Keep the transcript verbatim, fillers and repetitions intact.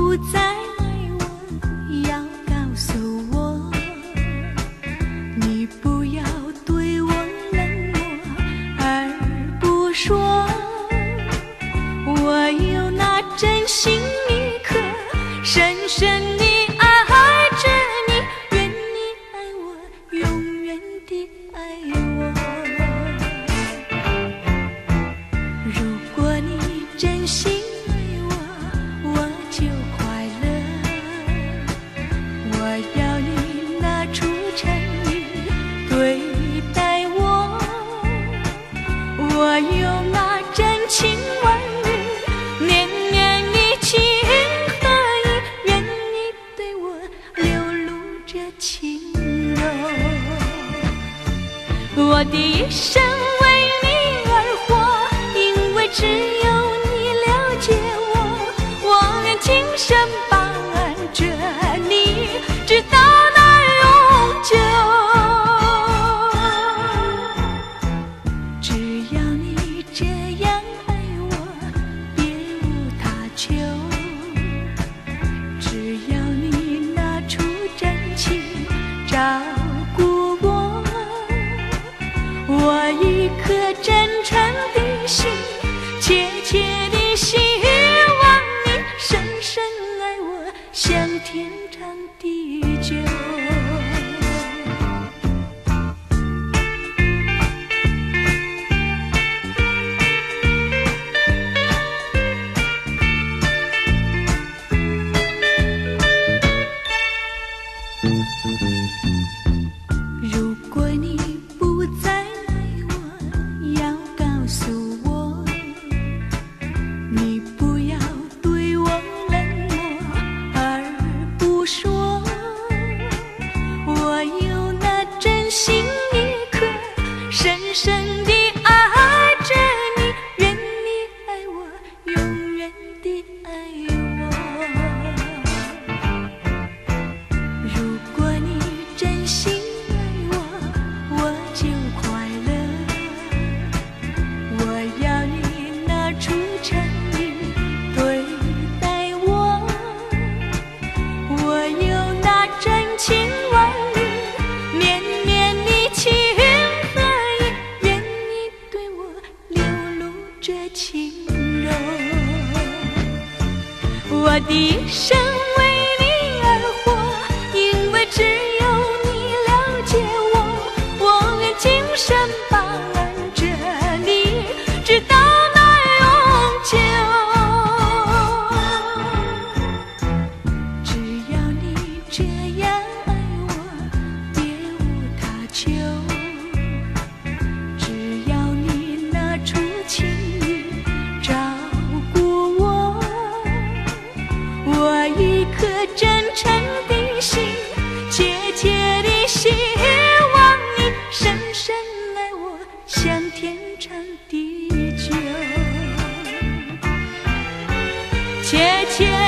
不再爱我，要告诉我，你不要对我冷漠而不说。我有那真心一颗，深深地爱着你，愿你爱我，永远地爱我。如果你真心爱我，我就快乐。我要你拿出诚意对待我，我有那真情万缕，年年的情和意，愿你对我流露着情柔。我的一生为你而活，因为只有你了解我，我愿今生伴着你，直到那永久。只要你这样爱我，别无他求。只要你拿出真情照顾我，我一颗真诚的心，切切地希望你深深爱我，像天长地久。如果你不再爱我，要告诉我，你不要对我冷漠而不说。我有那真心一颗，深深地爱着你，愿你爱我，永远地爱我。如果你真心爱我，我就快乐。我要你拿出诚意对待我，我有那真情万缕，绵绵的情和意，愿你对我流露着情柔。我的一生为你而活，因为只有你了解我，我愿今生伴着你，直到那永久。只要你这样爱我，别无他求。只要你拿出情意照顾我，我一颗真诚的心，切切地希望你深深爱我，像天长地久。切切